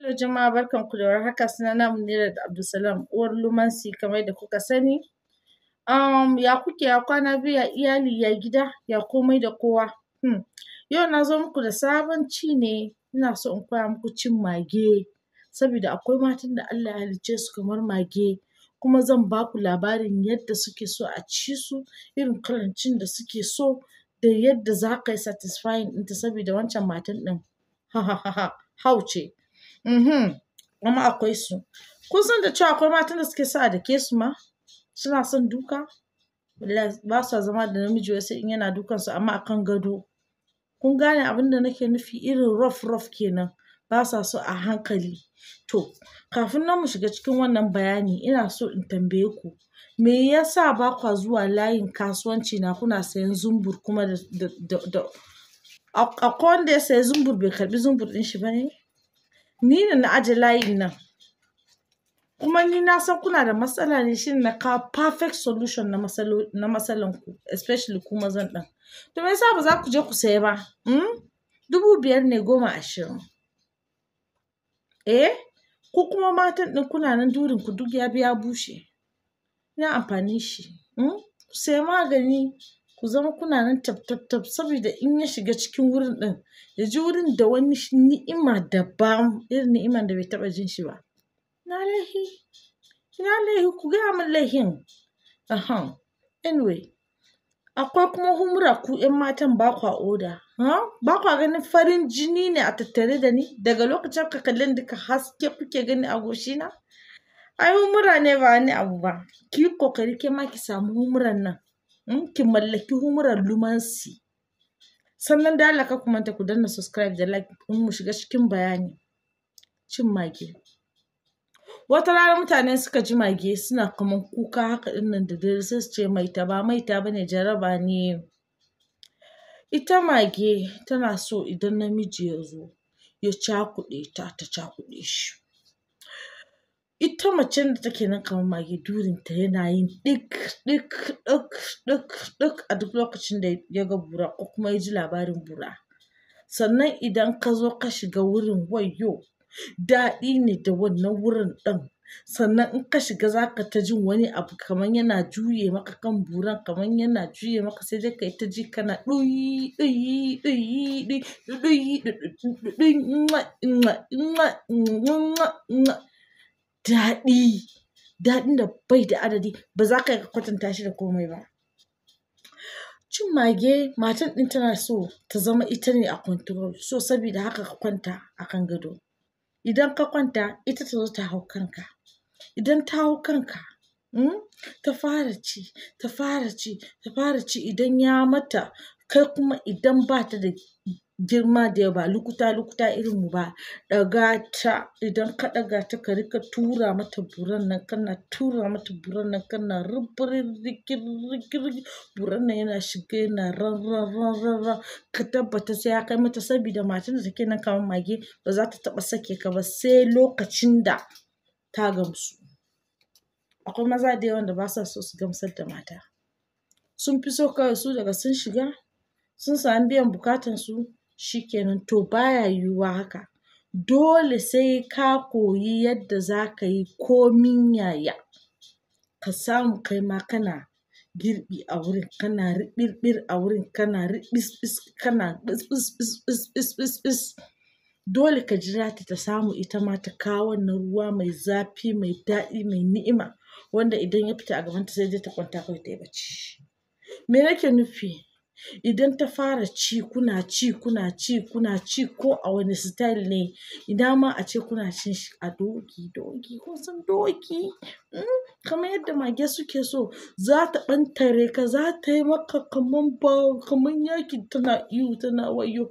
Hello jama'a barkanku da warhaka, sunana Munirat Abdulsalam uwar Lumansi kamar da kuka sani. Ya kuke, ya kwana biyu, ya iyali, ya gida, ya komai da kowa. Yau na zo muku da sabon ci ne, ina so in koya muku cin mage saboda akwai matan da Allah ya halicce su kamar mage, kuma zan ba ku labarin yadda suke so a ci su, irin kalan cin da suke so da yadda za ka yi satisfying ɗinta saboda wancan matan ɗin hau ce. Amma akwai su. Kun san da cewa akwai matan da suke so a dake su ma? Suna son duka? Wallahi ba sa zama da namiji wai sai in yana dukan su amma akan gado. Kun gane abin da nake nufi? Irin rough kenan. Ba sa so a hankali. To, kafin nan mu shiga cikin wannan bayani, ina so in tambaye ku, me yasa ba kwa zuwa layin kasuwanci na kuna sayan zumbur kuma akwai wanda ya saya zumbur bai karɓi zumbur ɗin shi ba ne? Ni ne na aje layin nan. Kuma ni na san kuna da matsala ne, shine na kawo perfect solution na matsalan ku, especially ku mazan ɗin. To me yasa ba za ku je ku saya ba? 5,000 ne, 10, 20. Ku kuma matan ɗin kuna nan durin ku duk ya bi ya bushe. Ina amfanin shi? Ku saya magani ku zama kuna nan tab saboda in ya shiga cikin wurin ɗin, ya ji wurin da wani ni'ima daban, irin ni'iman da bai taɓa jin shi ba. Ina laihi, ku gaya min laihin. Anyway, akwai kuma humra ku 'yan matan ba kwa oda. Ba kwa ganin farin jini ne a tattare da ni? Daga lokacin ka kallon duka haske kuke gani a goshina? Ai humra ne ba wani abu ba. Ki yi kokari ke ma ki samu humran nan. Ki mallaki humrar Lumansi. Sannan da Allah kar ku manta ku danna subscribe da like in mu shiga cikin bayani. Cin mage. Wata rana mutane suka ji mage suna kaman kuka haka ɗinnan da dare, sai su ce maita. Ba maita bane, jaraba ne. Ita mage tana so idan namiji ya zo ya cakuɗe ta cakuɗe shi. Ita macen da take nan kamar mage, durinta yana yin ɗik a duk lokacin da ya ga bura ko kuma ya ji labarin bura. Sannan idan ka zo ka shiga wurin, wayyo, daɗi ne da wannan wurin ɗin. Sannan in ka shiga za ka ta jin wani abu kamar yana juye maka kan buran, kamar yana juye maka, sai dai ka yi ta ji kana ɗuyi. Daɗi. Daɗin da bai da adadi, ba za ka iya kwatanta shi da komai ba. Cin mage, matan ɗin tana so ta zama ita ne a control, so saboda haka ka kwanta a kan gado. Idan ka kwanta, ita ta zo ta hau kanka. Idan ta hau kanka, ta fara ci idan ya mata, kai kuma idan ba ta da girma da yawa, lukuta irin mu ba, ɗaga ta. Idan ka ɗaga ta, ka riƙa tura mata buran nan, kana buran nan yana shiga yana ran. Ka tabbata sai ya kai mata, saboda matan da take nan kamar mage ba za ta taɓa sake ka ba sai lokacin da ta gamsu. Akwai maza da yawan da ba sa so su gamsar da mata. Sun fi so kawai su daga sun shiga, sun sami biyan bukatansu, shi kenan. To baya yiwuwa haka. Dole sai ka koyi yadda za ka yi komin yaya. Ka samu kai ma kana girbi a wurin, kana riɓirɓir a wurin, kana riɓisɓis, kana ɓis. Dole ka jira ta samu ita ma ta kawo wannan ruwa mai zafi, mai daɗi, mai ni'ima, wanda idan ya fita a gabanta sai dai ta kwanta kawai ta yi bacci. Me nake nufi? Idan ta fara ci, kuna ci ko a wani style ne, ina ma a ce kuna cin shi a doki. Kun san doki? Kamar yadda mage suke so, za ta ɓantare ka, za ta yi maka kamar yaki, tana ihu, tana wayyo.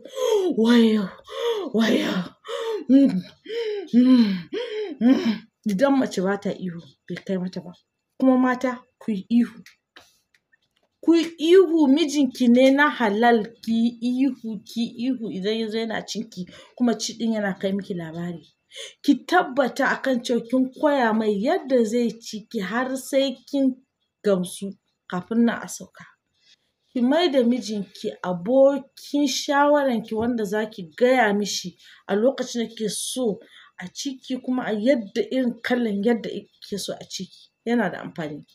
Idan mace ba ta ihu, bai kai mata ba. Kuma mata, ku yi ihu. Ku yi ihu, mijinki ne na halal. Ki yi ihu idan ya zo yana cinki, kuma ci ɗin yana kai miki labari. Ki tabbata akan cewa kin koya mai yadda zai ci ki har sai kin gamsu kafin nan a sauka. Ki mai da mijinki abokin shawaranki wanda za ki gaya mishi a lokacin da kike so a ciki kuma a yadda irin kalan yadda kike so a ciki, yana da amfani.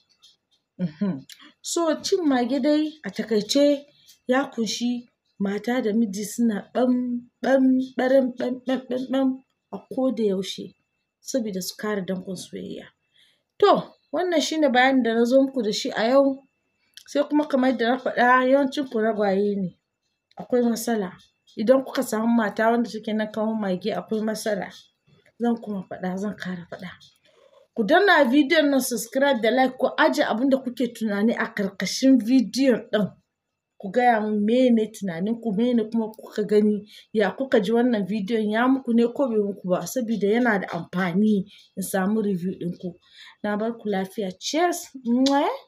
So cin mage dai a takaice ya ƙunshi mata da miji suna ɓam a koda yaushe saboda su kare danƙon soyayya. To wannan shine bayanin da na zo muku da shi a yau, sai kuma kamar yadda na faɗa yawancin ku ragwaye ne, akwai matsala. Idan kuka samu mata wanda take nan kamar mage akwai matsala. Zan kuma faɗa, zan ƙara faɗa. Ku danna bidiyon nan subscribe da like, ku ajiye abin da kuke tunani a ƙarƙashin bidiyon ɗin. Ku gaya min mene tunaninku, mene kuma kuka gani, ya kuka ji wannan bidiyon, ya muku ne ko bai muku ba, saboda yana da amfani in samu review ɗinku. Na bar ku lafiya. Cheers.